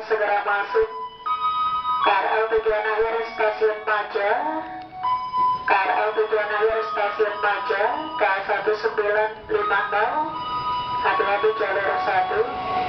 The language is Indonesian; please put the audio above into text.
segera masuk. KRL tujuan akhir stasiun Maja. KRL tujuan akhir stasiun Maja K1950. Hati-hati jalur 1.